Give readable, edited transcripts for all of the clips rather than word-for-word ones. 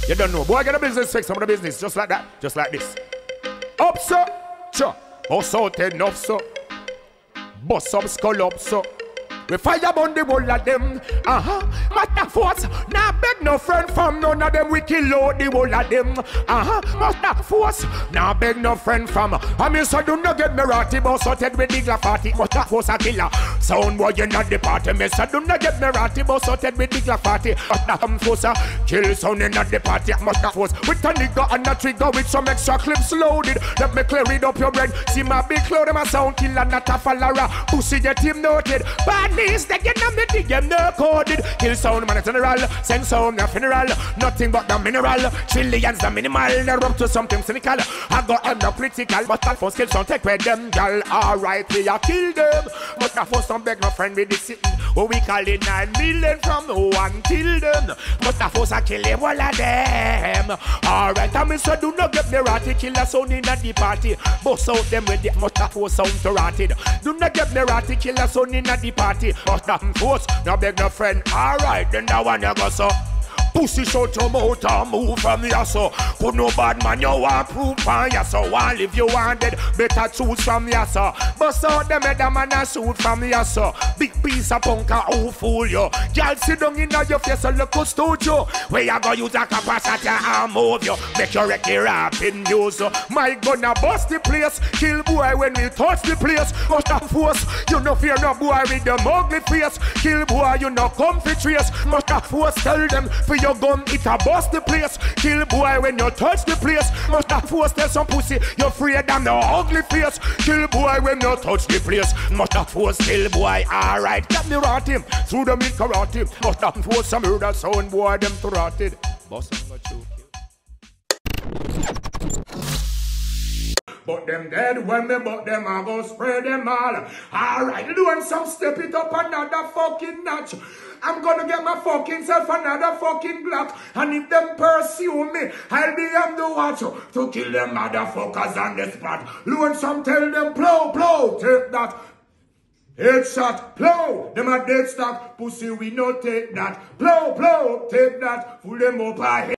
You don't know. Boy, get a business fix, some of the business. Just like that. Just like this. Up, sir. Sure. Bust out enough, sir. Bust some skull up, sir. We fire on the whole of them. Master force. Now beg no friend from none of them. We kill out the whole of them. Master force. Now beg no friend from. I mean, so do not get me ratty. Bust out head with the glass party. Master force a killer. Sound boy, you're not the party. Me so do not get me ratty. Bust out head with the glass party. Master force a kill sound in the party. Master force. With a nigga and a trigger with some extra clips loaded. Let me clear it up your brain. See my big cloud. I'm a sound killer, not a follower. Pussy get him noted. Bad knees, they get them, they get no coded. Kill sound, man, general. Send sound, no funeral. Nothing but the mineral. Trillions, the minimal. They rub to something cynical. I got them, no critical. But that first kill sound, take with them, girl. Alright, we are kill them. But that first some beg no friend with the sitting. Oh, we call it 9 million from no one kill them. But that first I kill them, all of them. Alright, I mean, so do not get me ratty. Kill a sound in at the party. Bust out them with the must that force sound to ratted. Do not get me ratty. Kill a sound in at the party. But that force, no beg no friend. Alright, then that one you go so. Pussy shut your mouth and move from here so. Could no bad man you want proof from here so. While if you wanted, better choose from here so. Bust out them head man and shoot from here so. Big piece of punk who fool you. Girl sit down in your face and look studio. Where you go use a capacity and move you. Make your record rapping news so. My gunna bust the place. Kill boy when we touch the place. Must have force. You no fear no boy with the ugly face. Kill boy you no comfy trace. Must have force. Tell them for your gun, it a bust the place. Kill boy when you touch the place. Must have force tell some pussy you're afraid of no ugly face. Kill boy when you touch the place. Must have force kill boy. Alright, get me rot him through the mid karate. Must have force some murder sound boy them to rotted. Bust him what you but them dead when me but them I go spray them all. Alright, you doing some step it up another fucking notch. I'm gonna get my fucking self another fucking block. And if them pursue me, I'll be on the watch to kill them motherfuckers on the spot. Loan some tell them plow, plow, take that. Headshot, plow, them a dead stock. Pussy we no take that. Plow, plow, take that. Pull them up ahead.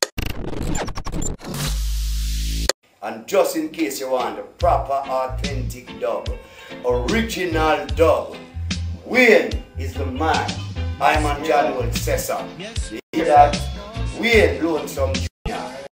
And just in case you want a proper authentic dub, original dub, Wayne is the man. I'm on jrlonesome. You hear that? Wayne Lonesome.